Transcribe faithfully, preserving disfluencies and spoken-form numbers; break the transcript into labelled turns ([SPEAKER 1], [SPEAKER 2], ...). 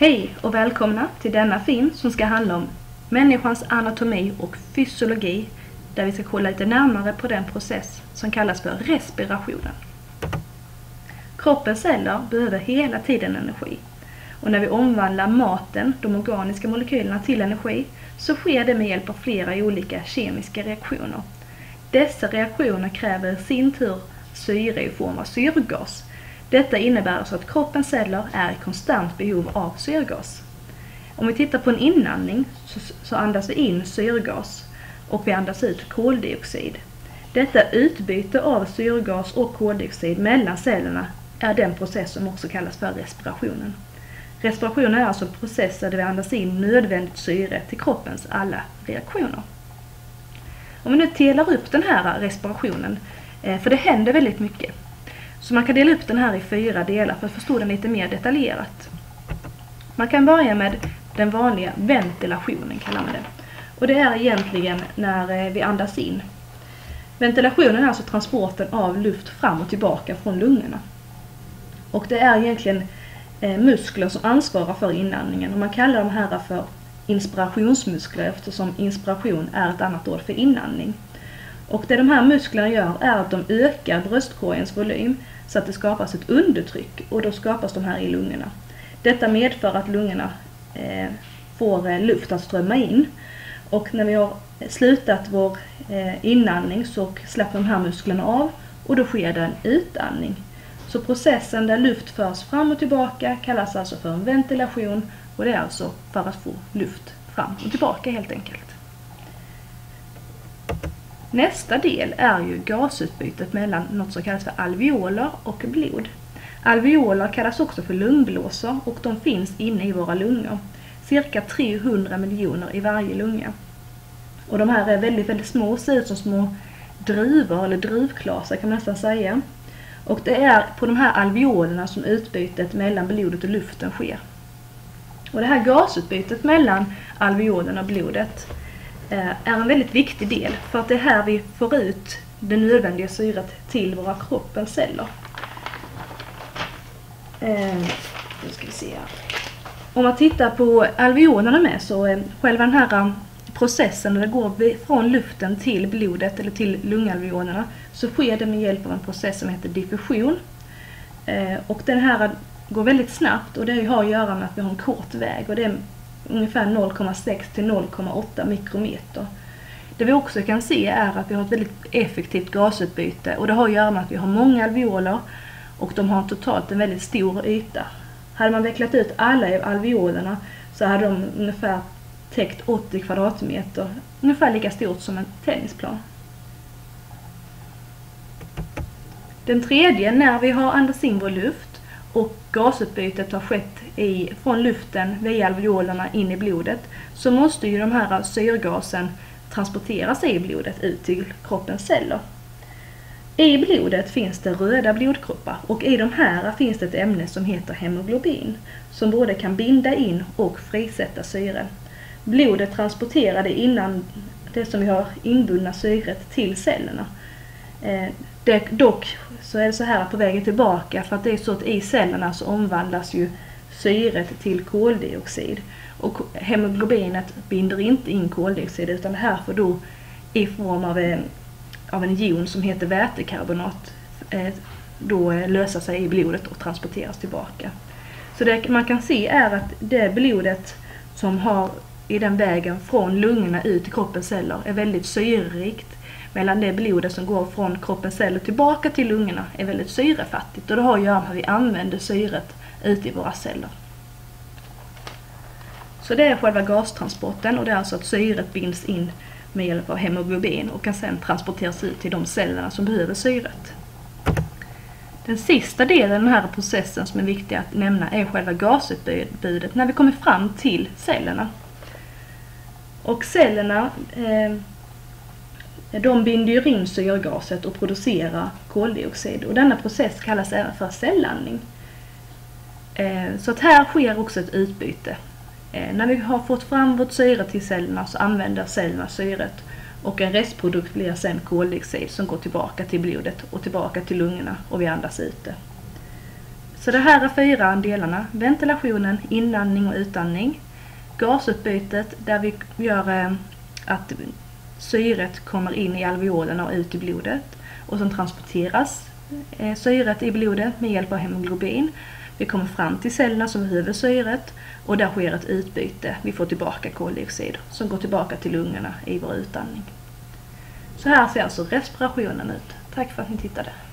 [SPEAKER 1] Hej och välkomna till denna film som ska handla om människans anatomi och fysiologi, där vi ska kolla lite närmare på den process som kallas för respirationen. Kroppens celler behöver hela tiden energi, och när vi omvandlar maten, de organiska molekylerna, till energi så sker det med hjälp av flera olika kemiska reaktioner. Dessa reaktioner kräver i sin tur syre i form av syrgas. Detta innebär alltså att kroppens celler är i konstant behov av syrgas. Om vi tittar på en inandning så, så andas vi in syrgas och vi andas ut koldioxid. Detta utbyte av syrgas och koldioxid mellan cellerna är den process som också kallas för respirationen. Respirationen är alltså processer där vi andas in nödvändigt syre till kroppens alla reaktioner. Om vi nu delar upp den här respirationen, för det händer väldigt mycket. Så man kan dela upp den här i fyra delar för att förstå den lite mer detaljerat. Man kan börja med den vanliga ventilationen, kallar man det. Och det är egentligen när vi andas in. Ventilationen är alltså transporten av luft fram och tillbaka från lungorna. Och det är egentligen muskler som ansvarar för inandningen. Och man kallar de här för inspirationsmuskler eftersom inspiration är ett annat ord för inandning. Och det de här musklerna gör är att de ökar bröstkorgens volym så att det skapas ett undertryck, och då skapas de här i lungorna. Detta medför att lungorna eh, får luft att strömma in, och när vi har slutat vår eh, inandning så släpper de här musklerna av och då sker det en utandning. Så processen där luft förs fram och tillbaka kallas alltså för en ventilation, och det är alltså för att få luft fram och tillbaka helt enkelt. Nästa del är ju gasutbytet mellan något som kallas för alveoler och blod. Alveoler kallas också för lungblåsor och de finns inne i våra lungor. Cirka trehundra miljoner i varje lunga. Och de här är väldigt, väldigt små, ser ut som små druvor eller druvklasar kan man nästan säga. Och det är på de här alveolerna som utbytet mellan blodet och luften sker. Och det här gasutbytet mellan alveolerna och blodet är en väldigt viktig del, för att det är här vi får ut det nödvändiga syret till våra kroppens celler. Eh, nu ska vi se här. Om man tittar på alveolerna med, så eh, själva den här processen när det går från luften till blodet eller till lungalveolerna, så sker det med hjälp av en process som heter diffusion. Eh, och den här går väldigt snabbt, och det har att göra med att vi har en kort väg, och det är ungefär noll komma sex till noll komma åtta mikrometer. Det vi också kan se är att vi har ett väldigt effektivt gasutbyte, och det har att göra med att vi har många alveoler och de har totalt en väldigt stor yta. Hade man vecklat ut alla alveolerna så hade de ungefär täckt åttio kvadratmeter, ungefär lika stort som en tennisplan. Den tredje, när vi har andats in vår luft och gasutbytet har skett i, från luften via alveolerna in i blodet, så måste ju de här syrgasen transporteras i blodet ut till kroppens celler. I blodet finns det röda blodkroppar, och i de här finns det ett ämne som heter hemoglobin som både kan binda in och frisätta syre. Blodet transporterar det innan det som vi har inbundna syret till cellerna. Eh, det, dock så är det så här på vägen tillbaka, för att det är så att i cellerna så omvandlas ju syret till koldioxid, och hemoglobinet binder inte in koldioxid, utan det här får då i form av en, av en ion som heter vätekarbonat eh, då lösa sig i blodet och transporteras tillbaka. Så det man kan se är att det blodet som har i den vägen från lungorna ut till kroppens celler är väldigt syrerikt, medan det blodet som går från kroppens celler tillbaka till lungorna är väldigt syrefattigt, och det har att göra med att vi använder syret ute i våra celler. Så det är själva gastransporten, och det är alltså att syret binds in med hjälp av hemoglobin och kan sedan transporteras ut till de cellerna som behöver syret. Den sista delen av den här processen som är viktig att nämna är själva gasutbytet när vi kommer fram till cellerna. Och cellerna eh, de binder ju in syrgaset och producerar koldioxid, och denna process kallas även för cellandning. Eh, så att här sker också ett utbyte. Eh, när vi har fått fram vårt syre till cellerna så använder cellerna syret, och en restprodukt blir sedan koldioxid som går tillbaka till blodet och tillbaka till lungorna, och vi andas ut det. Så det här är fyra delarna: ventilationen, inandning och utandning, gasutbytet där vi gör att syret kommer in i alveolerna och ut i blodet, och som transporteras syret i blodet med hjälp av hemoglobin. Vi kommer fram till cellerna som behöver syret, och där sker ett utbyte. Vi får tillbaka koldioxid som går tillbaka till lungorna i vår utandning. Så här ser alltså respirationen ut. Tack för att ni tittade.